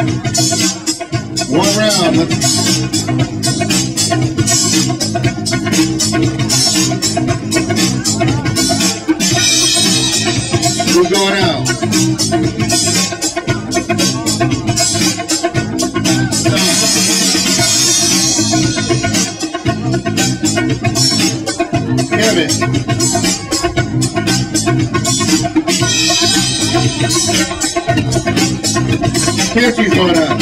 One round. Who's going out? Kevin. Casey's going out.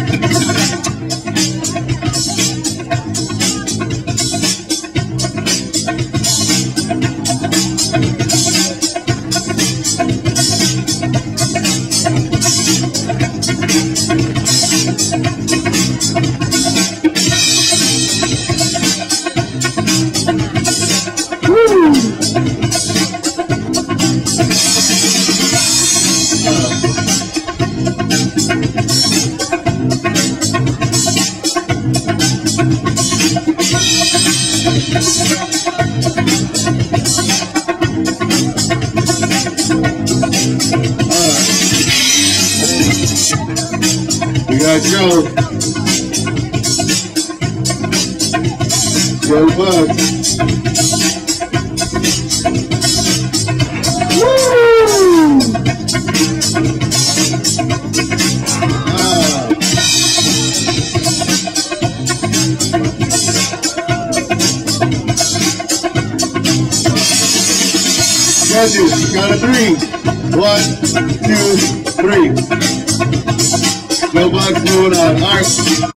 We got Joe. Joe Bugs. Woo! Judges, count of three. 1, 2, 3. Joe Bugs moving on. All right.